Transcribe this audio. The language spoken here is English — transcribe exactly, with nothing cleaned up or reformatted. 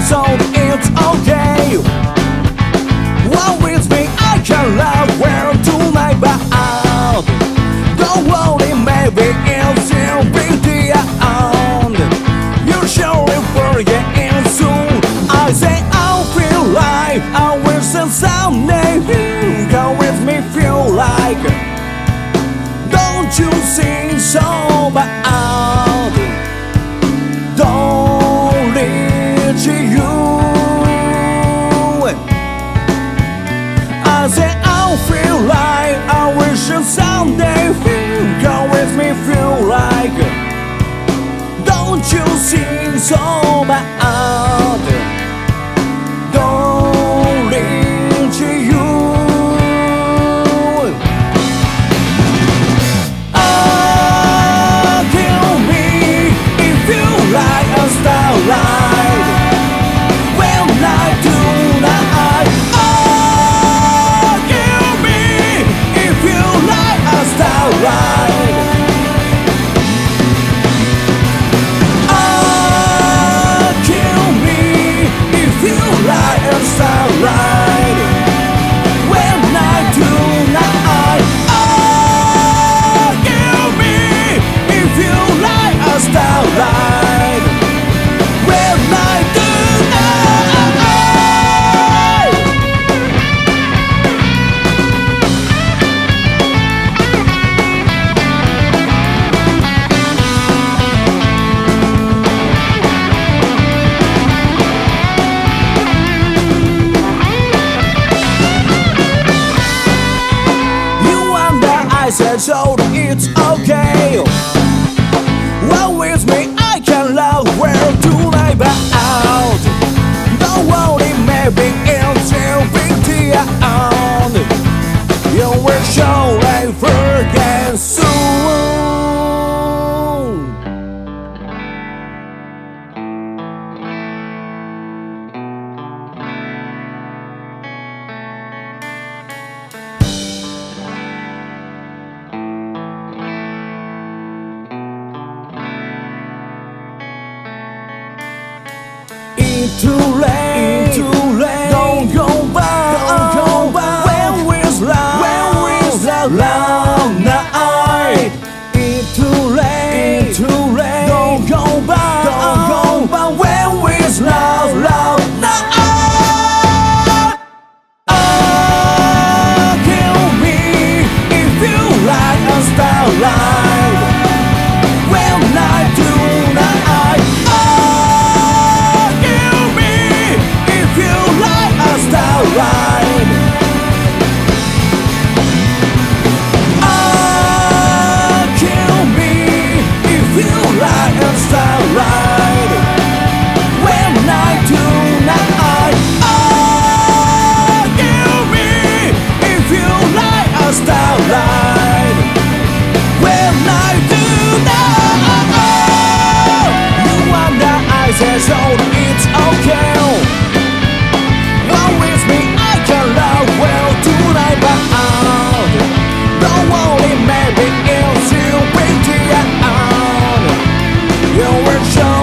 so it's okay. One with me, I can love where tonight bound. Don't worry, maybe it's still pretty on. You surely forget it soon. I say I'll feel like I wish that someday you come with me, feel like. Don't you sing so bad? Don't reach you. I say I'll feel like I wish that someday you come with me, feel like. Don't you sing so bad? Don't reach you. Ah, kill me if you like a starlight. Well, night to night. Ah, kill me if you like a starlight. Ah, kill me if you like a starlight. Well, night to night. Ah, kill me if you like a starlight. Well, night to night. You wonder, I said so it's okay. Well, with me, I can love where tonight bound. Don't worry, maybe it's still pretty on. You will surely forget soon. It's too late, it's too late. Don't go back, don't go back. When we's love, when we's love, love night. It's too late, it's too late. Don't go back, don't go back. When we's love, love night. Ah, kill me if you like a starlight. Well, night to night. Ah, kill me if you like a starlight. Ah, kill me if you like a starlight. Well, night to night. Ah, kill me if you like a starlight. Well, night to night. You wonder, I said so it's okay. One with me, I can love well tonight bound. Don't worry, maybe it's still pretty on. You will show